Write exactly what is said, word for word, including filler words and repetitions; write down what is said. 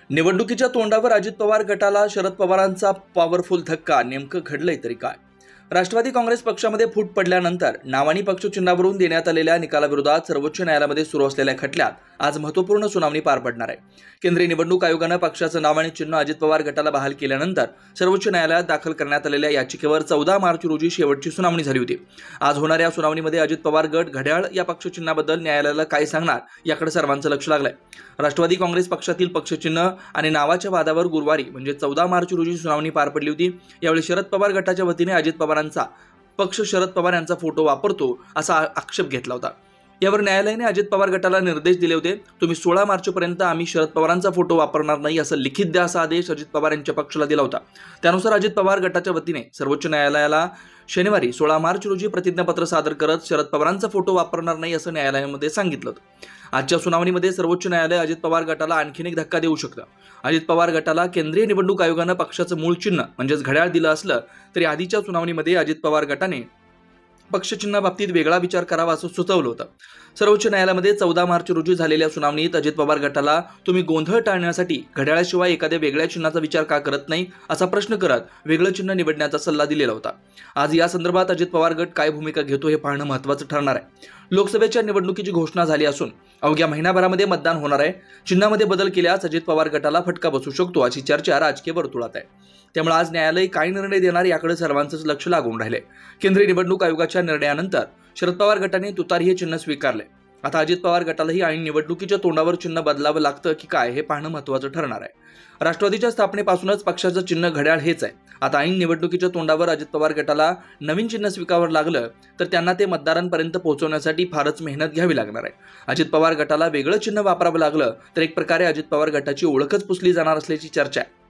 निवडणुकीच्या तोंडावर अजित पवार गटाला शरद पवारांचा पॉवरफुल धक्का. नेमकं घडलंय तरी काय? राष्ट्रवादी काँग्रेस पक्षामध्ये फूट पडल्यानंतर नाव आणि पक्षचिन्हावरून देण्यात आलेल्या निकालाविरोधात सर्वोच्च न्यायालयामध्ये सुरू असलेल्या खटल्यात आज महत्त्वपूर्ण सुनावणी पार पडणार आहे. केंद्रीय निवडणूक आयोगानं पक्षाचं नाव आणि चिन्ह अजित पवार गटाला बहाल केल्यानंतर सर्वोच्च न्यायालयात दाखल करण्यात आलेल्या याचिकेवर चौदा मार्च रोजी शेवटची सुनावणी झाली होती. आज होणाऱ्या सुनावणीमध्ये अजित पवार गट घड्याळ या पक्षचिन्हाबद्दल न्यायालयाला काय सांगणार याकडे सर्वांचं लक्ष लागलंय. राष्ट्रवादी काँग्रेस पक्षातील पक्षचिन्ह आणि नावाच्या वादावर गुरुवारी म्हणजे चौदा मार्च रोजी सुनावणी पार पडली होती. यावेळी शरद पवार गटाच्या वतीने अजित पवारांचा पक्ष शरद पवार यांचा फोटो वापरतो असा आक्षेप घेतला होता. यावर न्यायालयाने अजित पवार गटाला निर्देश दिले होते. तुम्ही सोळा मार्च पर्यंत आम्ही शरद पवारांचा फोटो वापरणार नाही असं लिखित द्या असा आदेश अजित पवार यांच्या पक्षाला दिला होता. त्यानुसार अजित पवार गटाच्या वतीने सर्वोच्च न्यायालयाला शनिवारी सोळा मार्च रोजी प्रतिज्ञापत्र सादर करत शरद पवारांचा फोटो वापरणार नाही असं न्यायालयामध्ये सांगितलं होतं. आजच्या सुनावणीमध्ये सर्वोच्च न्यायालय अजित पवार गटाला आणखीन एक धक्का देऊ शकतं. अजित पवार गटाला केंद्रीय निवडणूक आयोगानं पक्षाचं मूळ चिन्ह म्हणजेच घड्याळ दिलं असलं तरी आधीच्या सुनावणीमध्ये अजित पवार गटाने पक्षचिन्हाबाबतीत वेगळा विचार करावा असं सुचवलं होतं. सर्वोच्च न्यायालयामध्ये चौदा मार्च रोजी झालेल्या सुनावणीत अजित पवार गटाला तुम्ही गोंधळ टाळण्यासाठी घड्याळाशिवाय एखाद्या वेगळ्या चिन्हाचा विचार का करत नाही असा प्रश्न करत वेगळं चिन्ह निवडण्याचा सल्ला दिलेला होता. आज या संदर्भात अजित पवार गट काय भूमिका घेतो हे पाहणं महत्त्वाचं ठरणार आहे. लोकसभेच्या निवडणुकीची घोषणा झाली असून अवघ्या महिनाभरामध्ये मतदान होणार आहे. चिन्हामध्ये बदल केल्यास अजित पवार गटाला फटका बसू शकतो अशी चर्चा राजकीय वर्तुळात आहे. त्यामुळे आज न्यायालय काय निर्णय देणार याकडे सर्वांचंच लक्ष लागून राहिले. केंद्रीय निवडणूक आयोगाच्या निर्णयानंतर शरद पवार गटाने तुतारी हे चिन्ह स्वीकारले. आता अजित पवार गटालाही ऐन निवडणुकीच्या तोंडावर चिन्ह बदलावं लागतं की काय हे पाहणं महत्त्वाचं ठरणार आहे. राष्ट्रवादीच्या स्थापनेपासूनच पक्षाचं चिन्ह घड्याळ हेच आहे. आता ऐन निवडणुकीच्या तोंडावर अजित पवार गटाला नवीन चिन्ह स्वीकारावं लागलं तर त्यांना ते मतदारांपर्यंत पोहोचवण्यासाठी फारच मेहनत घ्यावी लागणार आहे. अजित पवार गटाला वेगळं चिन्ह वापरावं लागलं तर एक प्रकारे अजित पवार गटाची ओळखच पुसली जाणार असल्याची चर्चा आहे.